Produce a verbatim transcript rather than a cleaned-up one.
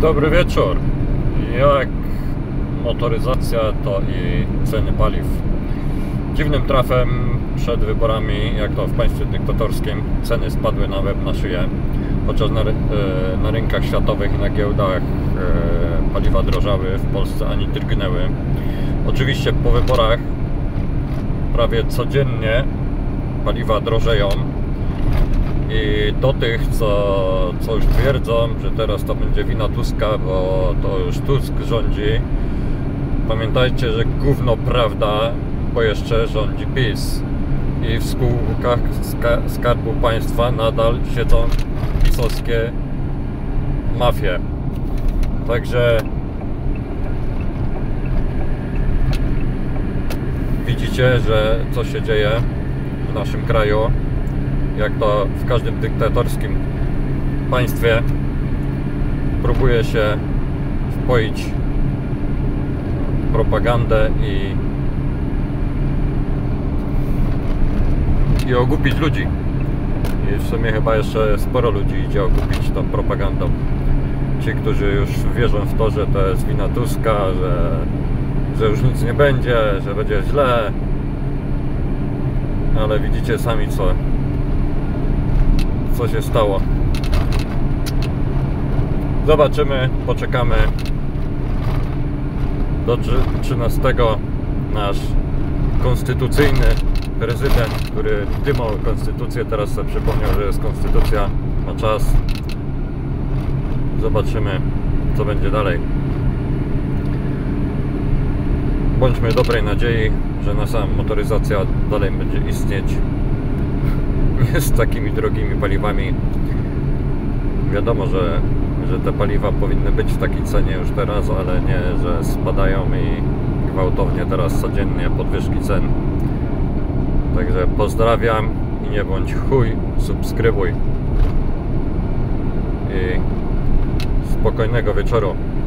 Dobry wieczór. Jak motoryzacja, to i ceny paliw. Dziwnym trafem przed wyborami, jak to w państwie dyktatorskim, ceny spadły na łeb na szyję, chociaż na, na rynkach światowych i na giełdach paliwa drożały, w Polsce ani drgnęły. Oczywiście po wyborach prawie codziennie paliwa drożeją i do tych, co, co już twierdzą, że teraz to będzie wina Tuska, bo to już Tusk rządzi, pamiętajcie, że gówno prawda, bo jeszcze rządzi PiS i w spółkach Skarbu Państwa nadal siedzą pisowskie mafie. Także widzicie, że co się dzieje w naszym kraju, jak to w każdym dyktatorskim państwie próbuje się wpoić propagandę i i ogłupić ludzi. I w sumie chyba jeszcze sporo ludzi idzie ogłupić tą propagandą. Ci, którzy już wierzą w to, że to jest wina Tuska, że, że już nic nie będzie, że będzie źle. Ale widzicie sami, co co się stało. Zobaczymy, poczekamy do trzynastego. Nasz konstytucyjny prezydent, który dymał konstytucję, teraz sobie przypomniał, że jest konstytucja, ma czas. Zobaczymy, co będzie dalej. Bądźmy dobrej nadziei, że nasza motoryzacja dalej będzie istnieć. Nie z takimi drogimi paliwami. Wiadomo, że, że te paliwa powinny być w takiej cenie już teraz, ale nie, że spadają i gwałtownie teraz codziennie podwyżki cen. Także pozdrawiam i nie bądź chuj, subskrybuj i spokojnego wieczoru.